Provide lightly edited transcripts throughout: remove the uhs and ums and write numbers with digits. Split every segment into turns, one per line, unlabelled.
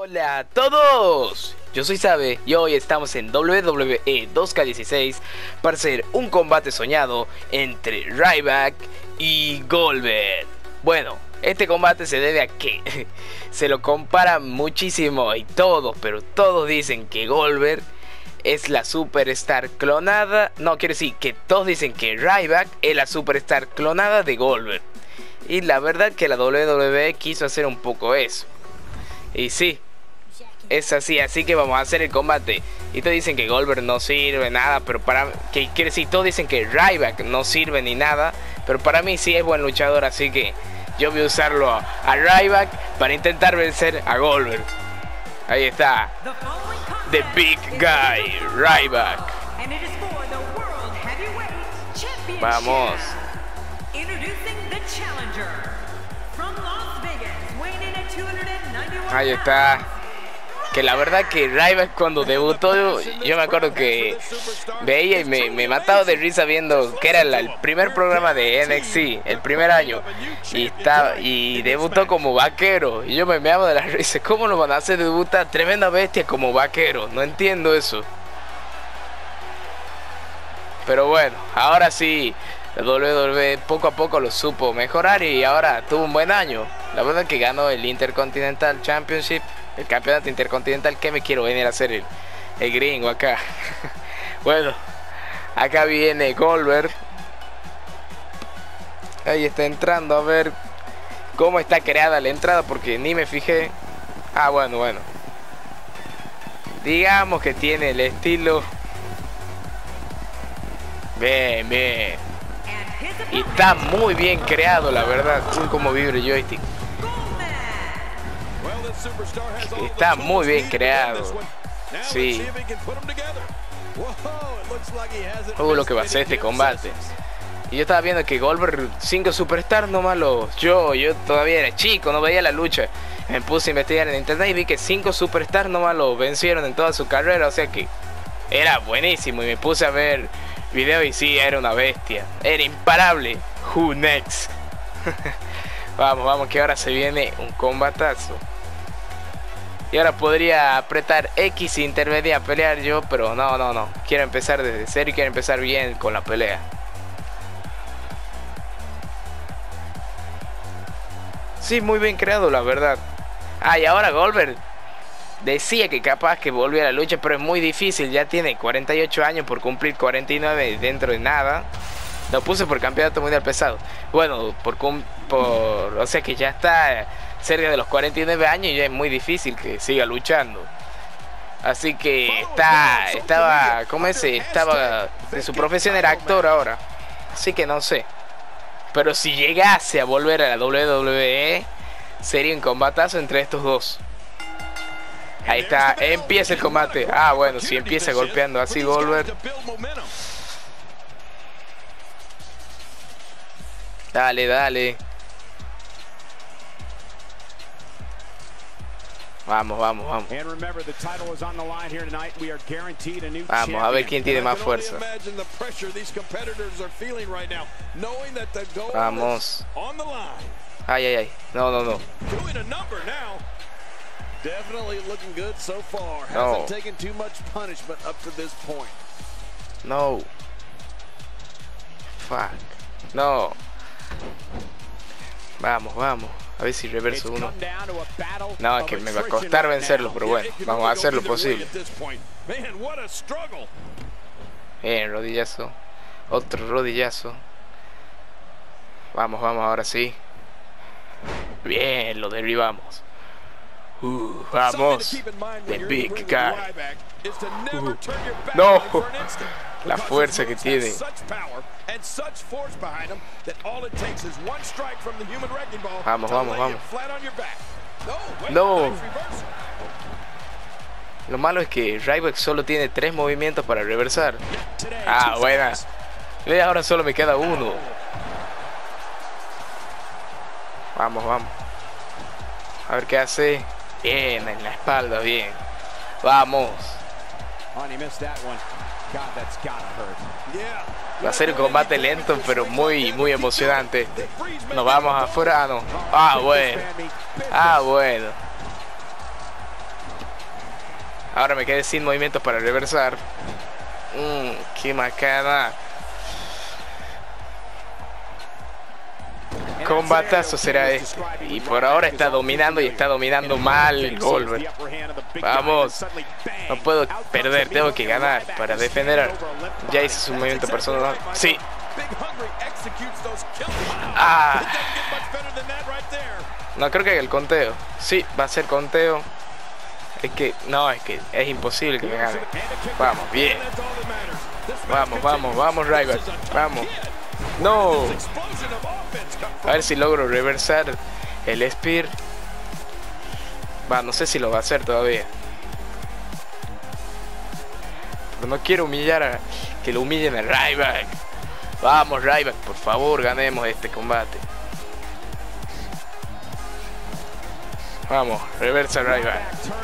Hola a todos, yo soy Sabe y hoy estamos en WWE 2K16 para hacer un combate soñado entre Ryback y Goldberg. Bueno, este combate se debe a que se lo comparan muchísimo y todos, pero todos dicen que Goldberg es la superstar clonada. No, quiero decir que todos dicen que Ryback es la superstar clonada de Goldberg. Y la verdad que la WWE quiso hacer un poco eso. Y sí, es así que vamos a hacer el combate. Y todos dicen que Goldberg no sirve nada, pero para que quiere decir, todos dicen que Ryback no sirve ni nada, pero para mí sí es buen luchador, así que yo voy a usarlo a Ryback para intentar vencer a Goldberg. Ahí está, The Big Guy, Ryback. Vamos. Ahí está. Que la verdad que Ryback cuando debutó, yo me acuerdo que veía y me mataba de risa viendo que era el primer programa de NXT, el primer año, y debutó como vaquero, y yo me meaba de la risa. ¿Cómo lo van a hacer debutar tremenda bestia como vaquero? No entiendo eso. Pero bueno, ahora sí, la WWE poco a poco lo supo mejorar y ahora tuvo un buen año. La verdad que ganó el Intercontinental Championship, el campeonato intercontinental. Que me quiero venir a hacer el gringo acá. Bueno, acá viene Goldberg. Ahí está entrando, a ver cómo está creada la entrada, porque ni me fijé. Ah, bueno. Digamos que tiene el estilo. Bien. Y está muy bien creado, la verdad. Como vibra el joystick. Está muy bien creado. Sí. Lo que va a ser este combate. Y yo estaba viendo que Goldberg 5 superstars nomás los... Yo todavía era chico, no veía la lucha. Me puse a investigar en internet y vi que 5 superstars nomás lo vencieron en toda su carrera. O sea que era buenísimo. Y me puse a ver video y sí, era una bestia. Era imparable. Who next? Vamos, que ahora se viene un combatazo. Y ahora podría apretar X e intervenir a pelear yo, pero no. Quiero empezar desde cero y quiero empezar bien con la pelea. Sí, muy bien creado, la verdad. Ah, y ahora Goldberg decía que capaz que volviera a la lucha, pero es muy difícil. Ya tiene 48 años por cumplir 49 dentro de nada. Lo puse por campeonato mundial pesado. Bueno, o sea que ya está cerca de los 49 años y ya es muy difícil que siga luchando. Así que estaba de su profesión era actor ahora. Así que no sé. Pero si llegase a volver a la WWE, sería un combatazo entre estos dos. Ahí está, empieza el combate. Ah, bueno, si empieza golpeando así Goldberg. Dale. Vamos. Vamos a ver quién tiene más fuerza. Vamos. Ay. No. No. Fuck. No. Vamos. A ver si reverso uno. No, es que me va a costar vencerlo, pero bueno, vamos a hacer lo posible. Bien, rodillazo. Otro rodillazo. Vamos, ahora sí. Bien, lo derribamos. Vamos. The Big Guy. No. La fuerza que tiene. Vamos. No. Lo malo es que Ryback solo tiene 3 movimientos para reversar. Ah, buena. Ahora solo me queda uno. Vamos. A ver qué hace. Bien, en la espalda, bien. Vamos. Va a ser un combate lento, pero muy emocionante. Nos vamos afuera. Ah, no. Ah, bueno. Ahora me quedé sin movimientos para reversar. Qué macana. Combatazo será este. Y por ahora está dominando y está dominando mal Goldberg. Vamos. No puedo perder, tengo que ganar para defender. Ya hice su movimiento personal. Sí. No creo que haga el conteo. Sí, va a ser conteo. Es que es imposible que me gane. Vamos, bien. Vamos, Ryback. Vamos. No. A ver si logro reversar el Spear. No sé si lo va a hacer todavía. Pero no quiero humillar que lo humillen a Ryback. Vamos, Ryback, por favor, ganemos este combate. Vamos, reversa Ryback.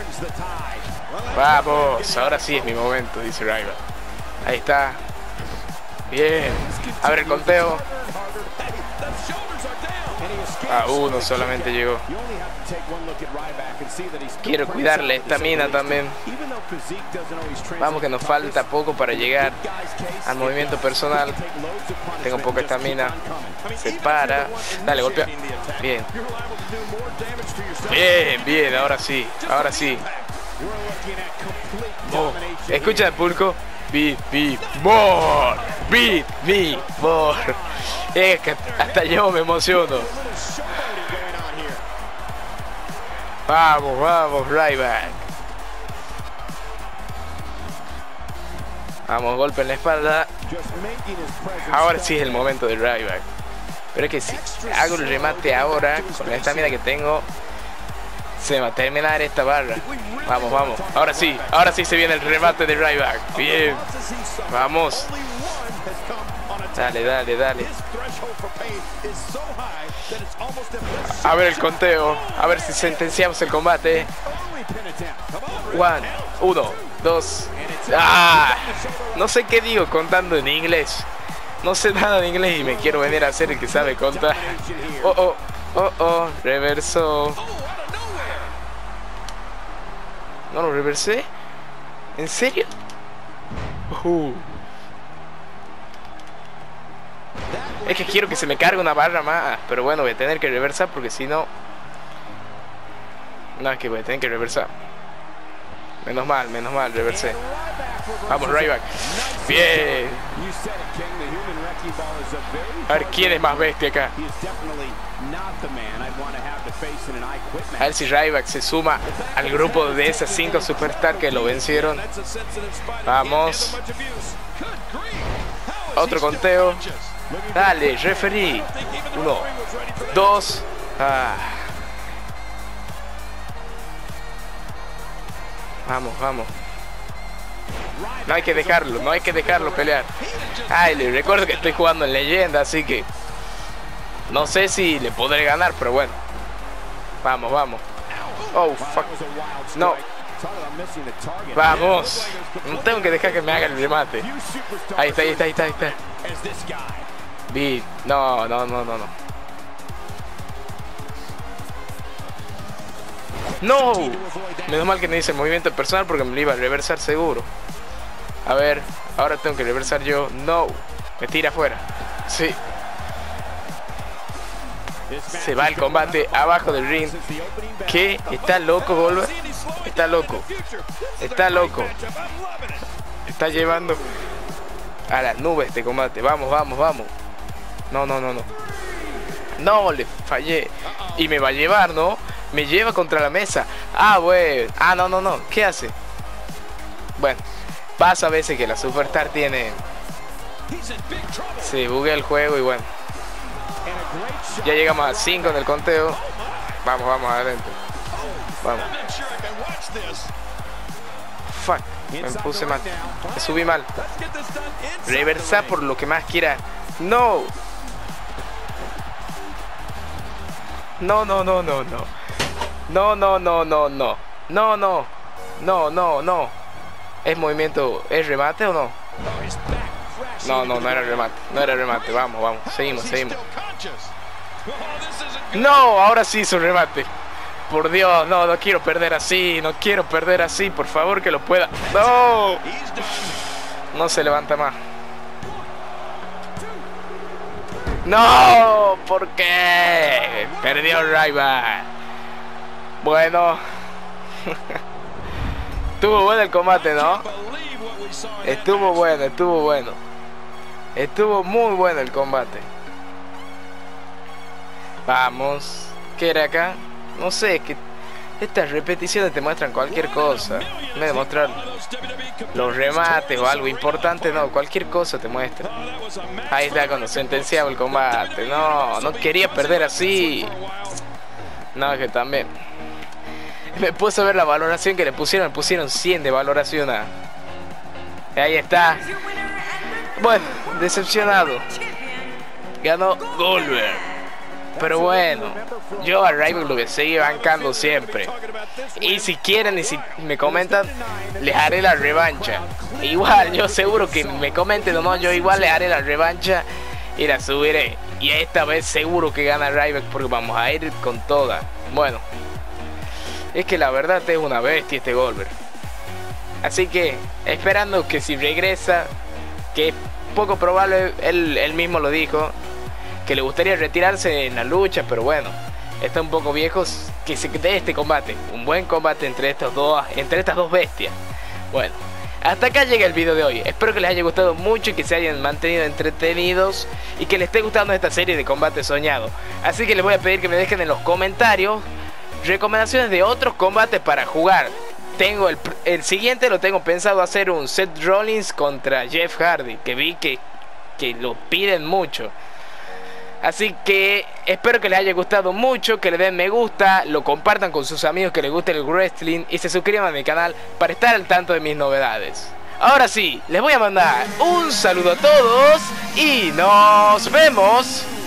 Vamos, ahora sí es mi momento, dice Ryback. Ahí está. Bien. Abre el conteo. Uno solamente llegó. Quiero cuidarle esta mina también. Vamos, que nos falta poco para llegar al movimiento personal. Tengo poca estamina. Se para. Dale, golpea. Bien. Bien, ahora sí. Escucha el pulco. Beat me more. Es que hasta yo me emociono. Vamos, Ryback. Vamos, golpe en la espalda. Ahora sí es el momento de Ryback. Pero es que si hago el remate ahora, con la estamina que tengo, se va a terminar esta barra. Vamos. Ahora sí se viene el remate de Ryback. Bien. Vamos. Dale. A ver el conteo. A ver si sentenciamos el combate. 1, 2. No sé qué digo contando en inglés. No sé nada de inglés y me quiero venir a hacer el que sabe contar. Reverso. ¿No lo reversé? ¿En serio? Es que quiero que se me cargue una barra más. Pero bueno, voy a tener que reversar porque si no... No, es que voy a tener que reversar. Menos mal, reversé. Vamos, Ryback. Bien. A ver quién es más bestia acá. A ver si Ryback se suma al grupo de esas 5 superstars que lo vencieron. Vamos. Otro conteo. Dale, referee. 1, 2. Vamos. No hay que dejarlo pelear. Les recuerdo que estoy jugando en leyenda, así que no sé si le podré ganar, pero bueno. Vamos. Oh, fuck. No. Vamos. No tengo que dejar que me haga el remate. Ahí está. No. No. Menos mal que no hice movimiento personal porque me lo iba a reversar seguro. A ver, ahora tengo que reversar yo. No. Me tira afuera. Sí. Se va el combate abajo del ring. ¿Qué? ¿Está loco, Goldberg? Está loco. Está llevando a las nubes este combate. Vamos. No. No, le fallé. Y me va a llevar, ¿no? Me lleva contra la mesa. Bueno. No. ¿Qué hace? Bueno, pasa a veces que la Superstar tiene... Se buguea el juego y bueno. Ya llegamos a 5 en el conteo. Vamos adentro. Vamos. Fuck, me puse mal. Me subí mal. Reversar por lo que más quiera. No. No. ¿Es movimiento? ¿Es remate o no? No era remate. Vamos. Seguimos. No, ahora sí hizo un remate. por Dios, no, no quiero perder así, no quiero perder así, por favor que lo pueda. No, no se levanta más. No, ¿por qué? Perdió Ryback. Bueno. Estuvo bueno el combate, ¿no? Estuvo bueno, estuvo bueno. Estuvo muy bueno el combate. Vamos. ¿Qué era acá? No sé, que estas repeticiones te muestran cualquier cosa. En vez de mostrar los remates o algo importante, no, cualquier cosa te muestra. Ahí está cuando sentenciaba el combate. No, no quería perder así. No, que también me puse a ver la valoración que le pusieron. Le pusieron 100 de valoración a... Ahí está. Bueno, decepcionado. Ganó Goldberg. Pero bueno, yo a Ryback lo que seguir bancando siempre. Y si quieren y si me comentan, les haré la revancha. Igual, yo seguro que me comenten o no, yo igual les haré la revancha y la subiré. Y esta vez seguro que gana Ryback porque vamos a ir con toda. Bueno, es que la verdad es una bestia este Goldberg. Así que, esperando que si regresa, que es poco probable, él mismo lo dijo, que le gustaría retirarse en la lucha, pero bueno, está un poco viejo, que se dé este combate, un buen combate entre estas dos bestias. Bueno, hasta acá llega el video de hoy. Espero que les haya gustado mucho y que se hayan mantenido entretenidos y que les esté gustando esta serie de combate soñado. Así que les voy a pedir que me dejen en los comentarios recomendaciones de otros combates para jugar. Tengo el siguiente lo tengo pensado hacer un Seth Rollins contra Jeff Hardy, que vi que lo piden mucho. Así que espero que les haya gustado mucho, que le den me gusta, lo compartan con sus amigos que les guste el wrestling y se suscriban a mi canal para estar al tanto de mis novedades. Ahora sí, les voy a mandar un saludo a todos y nos vemos.